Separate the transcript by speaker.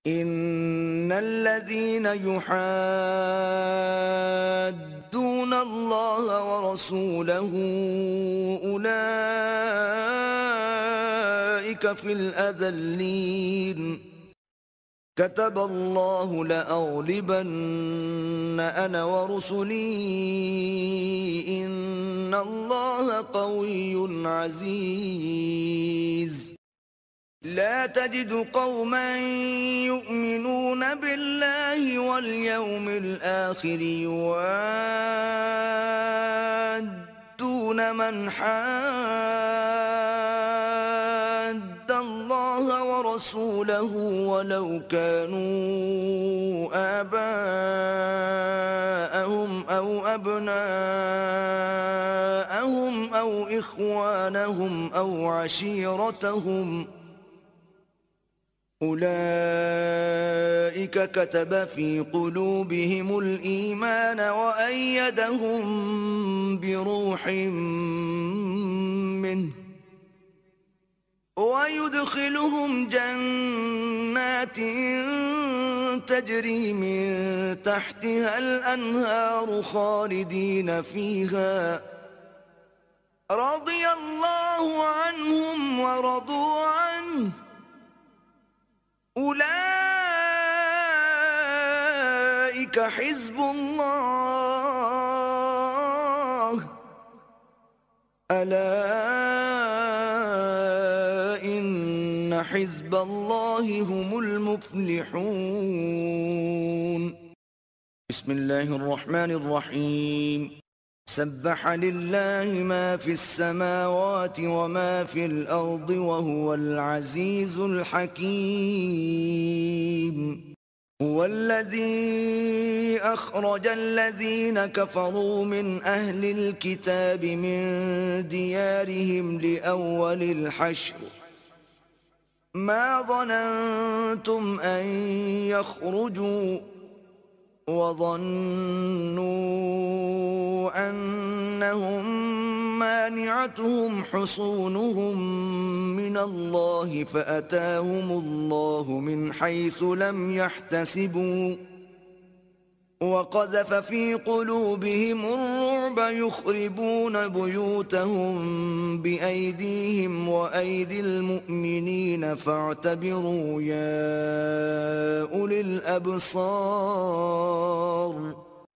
Speaker 1: إن الذين يحادون الله ورسوله أولئك في الأذلين كتب الله لأغلبن أنا ورسلي إن الله قوي عزيز لا تجد قوما يؤمنون بالله واليوم الآخر يوادون من حاد الله ورسوله ولو كانوا آباءهم أو أبناءهم أو إخوانهم أو عشيرتهم أولئك كتب في قلوبهم الإيمان وأيدهم بروح منه ويدخلهم جنات تجري من تحتها الأنهار خالدين فيها رضي الله عنهم ورضوا عنه أولئك حزب الله ألا إن حزب الله هم المفلحون بسم الله الرحمن الرحيم سبح لله ما في السماوات وما في الأرض وهو العزيز الحكيم هو الذي أخرج الذين كفروا من أهل الكتاب من ديارهم لأول الحشر ما ظننتم أن يخرجوا وظنوا أنهم مانعتهم حصونهم من الله فأتاهم الله من حيث لم يحتسبوا وقذف في قلوبهم الرعب يخربون بيوتهم بأيديهم وأيدي المؤمنين فاعتبروا يا أولي الأبصار